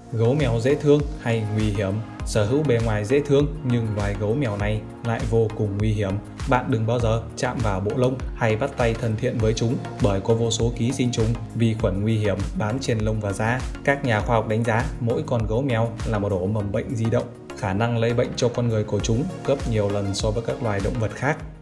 Gấu mèo dễ thương hay nguy hiểm? Sở hữu bề ngoài dễ thương nhưng loài gấu mèo này lại vô cùng nguy hiểm. Bạn đừng bao giờ chạm vào bộ lông hay bắt tay thân thiện với chúng, bởi có vô số ký sinh trùng, vi khuẩn nguy hiểm bám trên lông và da. Các nhà khoa học đánh giá mỗi con gấu mèo là một ổ mầm bệnh di động. Khả năng lây bệnh cho con người của chúng gấp nhiều lần so với các loài động vật khác.